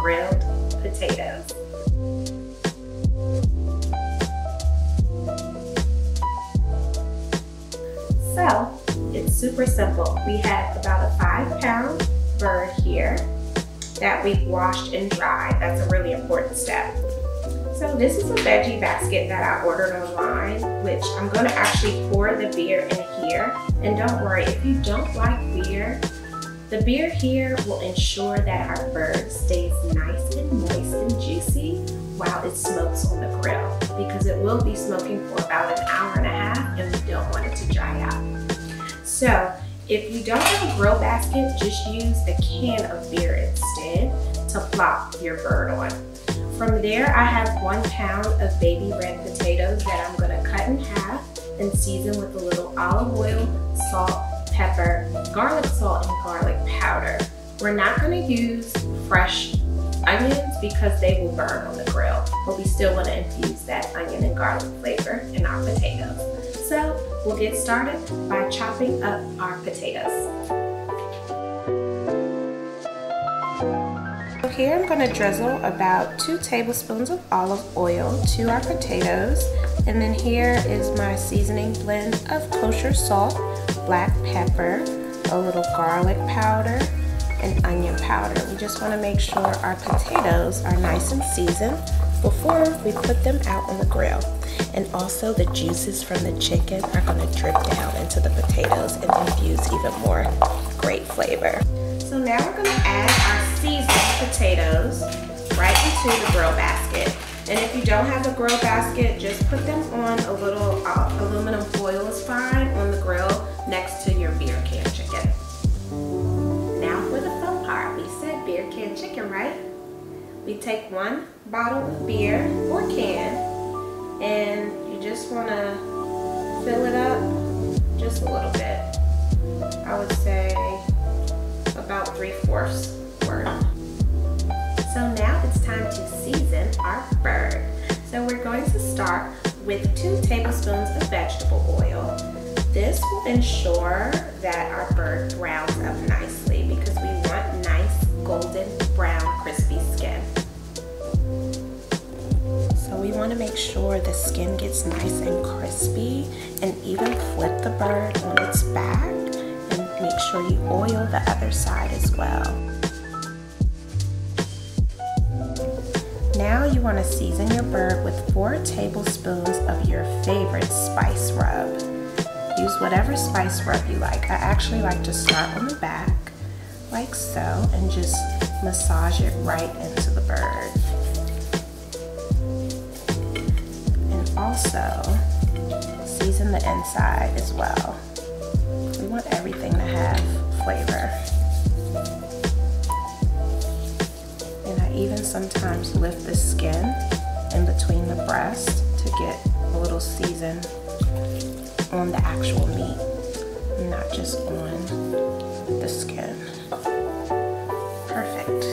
grilled potatoes. So it's super simple. We have about a 5-pound bird here that we've washed and dried. That's a really important step. So this is a veggie basket that I ordered online, which I'm going to actually pour the beer in here. And don't worry, if you don't like beer, the beer here will ensure that our bird stays nice and moist and juicy while it smokes on the grill, because it will be smoking for about an hour and a half and we don't want it to dry out. So if you don't have a grill basket, just use a can of beer instead to plop your bird on. From there, I have 1 pound of baby red potatoes that I'm gonna cut in half and season with a little olive oil, salt, pepper, garlic salt, and garlic powder. We're not gonna use fresh onions because they will burn on the grill, but we still wanna infuse that onion and garlic flavor in our potatoes. So we'll get started by chopping up our potatoes. Here I'm going to drizzle about 2 tablespoons of olive oil to our potatoes, and then here is my seasoning blend of kosher salt, black pepper, a little garlic powder, and onion powder. We just want to make sure our potatoes are nice and seasoned before we put them out on the grill. And also the juices from the chicken are going to drip down into the potatoes and infuse even more great flavor. So now we're going to add our seasoned potatoes right into the grill basket. And if you don't have a grill basket, just put them on a little aluminum foil is fine on the grill next to your beer can chicken. Now for the fun part. We said beer can chicken, right? We take 1 bottle of beer or can, and you just want to fill it up just a little bit. I would say about 3/4 worth. So now it's time to season our bird. So we're going to start with 2 tablespoons of vegetable oil. This will ensure that our bird browns up nicely because we want nice golden brown crispy skin. So we want to make sure the skin gets nice and crispy, and even flip the bird on its back and make sure you oil the other side as well. Now you want to season your bird with 4 tablespoons of your favorite spice rub. Use whatever spice rub you like. I actually like to start on the back like so and just massage it right into the bird. And also season the inside as well. We want everything to have flavor. And I even sometimes lift the skin in between the breast to get a little season on the actual meat, not just on the skin. Perfect.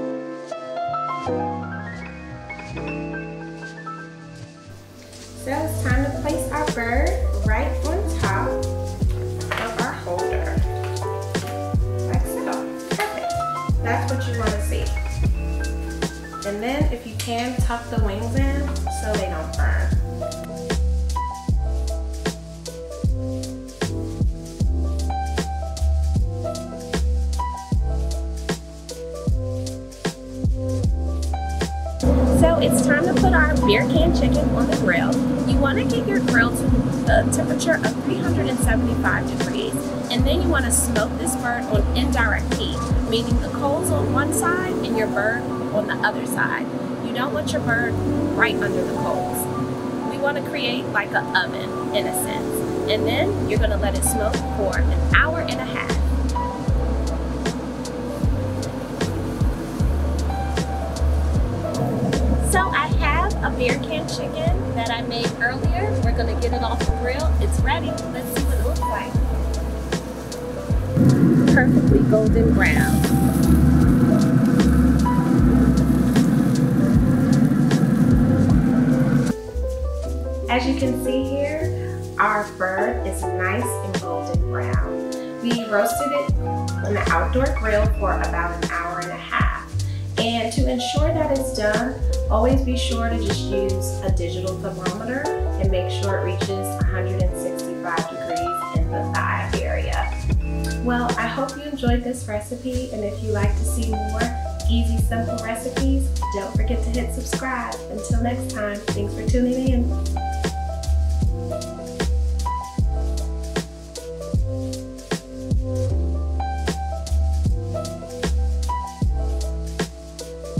So it's time to place our bird right on top of our holder, like so. Perfect. That's what you want to see. And then if you can, tuck the wings in so they don't burn. So it's time to put our beer can chicken on the grill. You want to get your grill to the temperature of 375 degrees, and then you want to smoke this bird on indirect heat, meaning the coals on one side and your bird on the other side. You don't want your bird right under the coals. We want to create like an oven in a sense, and then you're going to let it smoke for an hour and a half. So I have a beer can chicken that I made earlier. We're going to get it off the grill. It's ready. Let's see what it looks like. Perfectly golden brown. As you can see here, our bird is nice and golden brown. We roasted it on the outdoor grill for about an hour and a half. And to ensure that it's done, always be sure to just use a digital thermometer and make sure it reaches 165 degrees in the thigh area. Well, I hope you enjoyed this recipe, and if you'd like to see more easy, simple recipes, don't forget to hit subscribe. Until next time, thanks for tuning in.